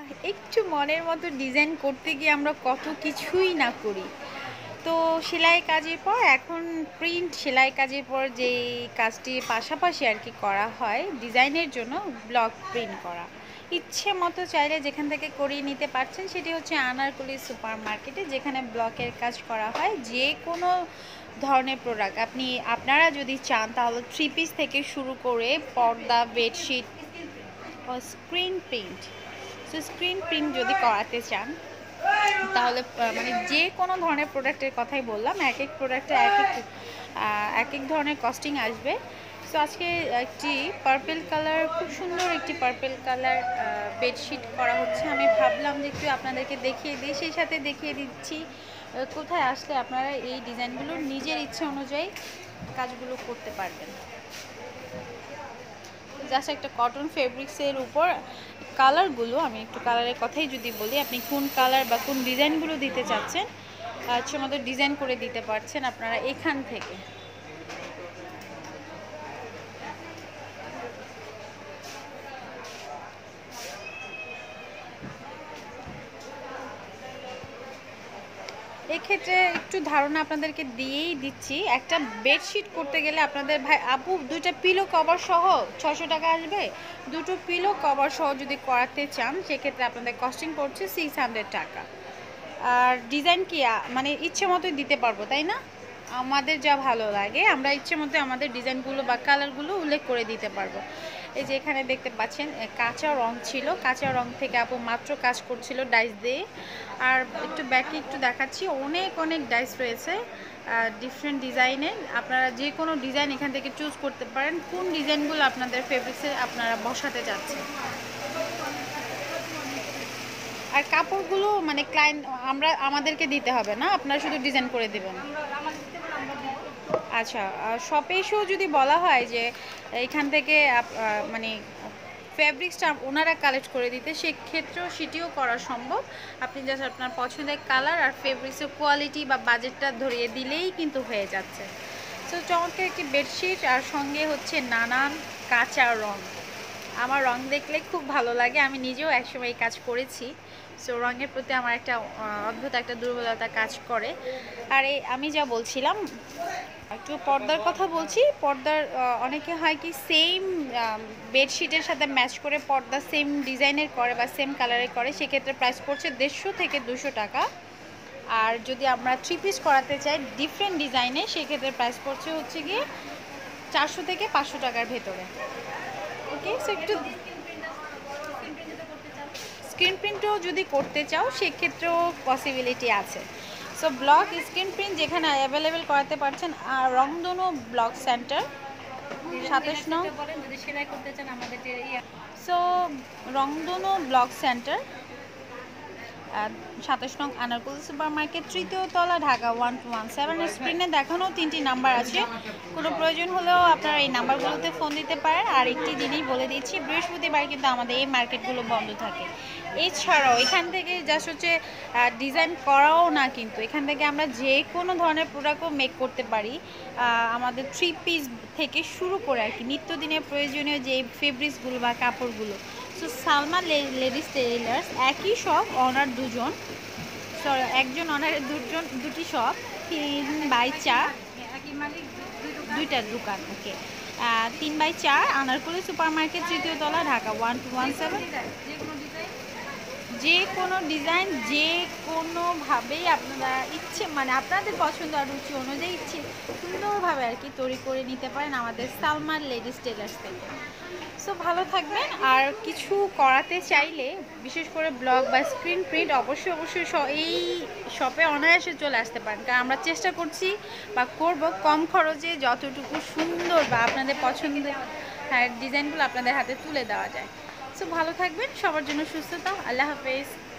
একটু মনের মতো ডিজাইন করতে গিয়ে আমরা কত কিছুই না করি। তো সেলাই কাজের পর এখন প্রিন্ট সেলাই কাজের পর যেই কাজটির পাশাপাশি আর কি করা হয় ডিজাইনের জন্য ব্লক প্রিন্ট করা। ইচ্ছে মতো চাইলে যেখান থেকে করিয়ে নিতে পারছেন সেটি হচ্ছে আনারকলি সুপার মার্কেটে, যেখানে ব্লকের কাজ করা হয়। যে কোনো ধরনের প্রোডাক্ট আপনারা যদি চান তাহলে 3 পিস থেকে শুরু করে পর্দা, বেডশিট ও screen print. So screen print যদি করাতে চান তাহলে মানে যে কোনো ধরনের প্রোডাক্টের কথাই বললাম, এক এক প্রোডাক্টে এক এক ধরনের কস্টিং আসবে। সো আজকে একটি পার্পেল কালার, খুব সুন্দর একটি পার্পেল কালার বেডশিট করা হচ্ছে। আমি ভাবলাম যে একটু আপনাদেরকে দেখিয়ে দিই, সেই সাথে দেখিয়ে দিচ্ছি কোথায় আসলে আপনারা এই ডিজাইনগুলো নিজের ইচ্ছে অনুযায়ী কাজগুলো করতে পারবেন। জাস্ট একটা কটন ফেব্রিক্সের উপর কালারগুলো, আমি একটু কালারের কথাই যদি বলি, আপনি কোন কালার বা কোন ডিজাইনগুলো দিতে চাচ্ছেন আচ্ছা মতো ডিজাইন করে দিতে পারছেন আপনারা এখান থেকে। এক্ষেত্রে একটু ধারণা আপনাদেরকে দিয়েই দিচ্ছি, একটা বেডশিট করতে গেলে আপনাদের ভাই আপু দুইটা পিলো কভার সহ 600 টাকা আসবে। দুটো পিলো কভার সহ যদি করাতে চান সেক্ষেত্রে আপনাদের কস্টিং পড়ছে 600 টাকা। আর ডিজাইন কি মানে ইচ্ছে মতোই দিতে পারবো, তাই না? আমাদের যা ভালো লাগে আমরা ইচ্ছে মতো আমাদের ডিজাইনগুলো বা কালারগুলো উল্লেখ করে দিতে পারবো। এই যে এখানে দেখতে পাচ্ছেন কাঁচা রং ছিল, কাঁচা রং থেকে আপু মাত্র কাজ করছিল ডাইস দিয়ে। আর একটু ব্যাকে একটু দেখাচ্ছি, অনেক অনেক ডাইস রয়েছে ডিফারেন্ট ডিজাইনের। আপনারা যে কোনো ডিজাইন এখান থেকে চুজ করতে পারেন, কোন ডিজাইনগুলো আপনাদের ফেব্রিক্সে আপনারা বসাতে চাচ্ছেন। আর কাপড়গুলো মানে ক্লায়েন্ট আমাদেরকে দিতে হবে না, আপনারা শুধু ডিজাইন করে দেবেন। আচ্ছা, শপে এসেও যদি বলা হয় যে এখান থেকে মানে ফেব্রিক্সটা ওনারা কালেক্ট করে দিতে, সেক্ষেত্রেও সেটিও করা সম্ভব। আপনি জাস্ট আপনার পছন্দের কালার আর ফেব্রিক্সের কোয়ালিটি বা বাজেটটা ধরিয়ে দিলেই কিন্তু হয়ে যাচ্ছে। সো চমৎকার একটি বেডশিট, আর সঙ্গে হচ্ছে নানান কাঁচা রং। আমার রং দেখলে খুব ভালো লাগে, আমি নিজেও একসময় এই কাজ করেছি। সো রঙের প্রতি আমার একটা অদ্ভুত একটা দুর্বলতা কাজ করে। আর আমি যা বলছিলাম, একটু পর্দার কথা বলছি। পর্দার অনেকে হয় কি সেম বেডশিটের সাথে ম্যাচ করে পর্দা সেম ডিজাইনের করে বা সেম কালারের করে, সেক্ষেত্রে প্রাইস পড়ছে 150 থেকে 200 টাকা। আর যদি আমরা 3 পিস করাতে চাই ডিফারেন্ট ডিজাইনে, সেক্ষেত্রে প্রাইস পড়ছে হচ্ছে গিয়ে 400 থেকে 500 টাকার ভেতরে। ওকে, সো একটু স্ক্রিন প্রিন্টও যদি করতে চাও সেক্ষেত্রেও পসিবিলিটি আছে। সো ব্লক স্ক্রিন প্রিন্ট যেখানে অ্যাভেলেবেল করাতে পারছেন, আর রংধনু ব্লক সেন্টার 27 নং। সো রংধনু ব্লক সেন্টার 27 নং আনারকলি সুপার মার্কেট, 3য় তলা, ঢাকা 1217। স্ক্রিনে দেখানো 3টি নাম্বার আছে, কোনো প্রয়োজন হলেও আপনারা এই নাম্বারগুলোতে ফোন দিতে পারেন। আর একটি জিনিস বলে দিচ্ছি, বৃহস্পতিবার কিন্তু আমাদের এই মার্কেটগুলো বন্ধ থাকে। এছাড়াও এখান থেকে জাস্ট হচ্ছে ডিজাইন করাও না, কিন্তু এখান থেকে আমরা যে কোনো ধরনের প্রোডাক্টও মেক করতে পারি। আমাদের 3 পিস থেকে শুরু করে আর কি নিত্যদিনের প্রয়োজনীয় যে ফেব্রিক্সগুলো বা কাপড়গুলো। সো সালমা লেডিস টেইলার্স, একই শপ, অনার দুজন, সরি একজন অনারের দুটি শপ, 3/4 দুইটা দোকান। ওকে, 3/4 আনারকলি সুপার মার্কেট, 3য় তলা, ঢাকা 1217। যে কোনো ডিজাইন যে কোনোভাবেই আপনারা ইচ্ছে মানে আপনাদের পছন্দ আর রুচি অনুযায়ী ইচ্ছে সুন্দরভাবে আর কি তৈরি করে নিতে পারেন আমাদের সালমার লেডিস টেলার্স থেকে। সো ভালো থাকবেন। আর কিছু করাতে চাইলে বিশেষ করে ব্লগ বা স্ক্রিন প্রিন্ট অবশ্যই এই শপে অনায়াসে চলে আসতে পারেন, কারণ আমরা চেষ্টা করছি বা করব কম খরচে যতটুকু সুন্দর বা আপনাদের পছন্দের ডিজাইনগুলো আপনাদের হাতে তুলে দেওয়া যায়। সো ভালো থাকবেন, সবার জন্য সুস্থতা, আল্লাহ হাফেজ।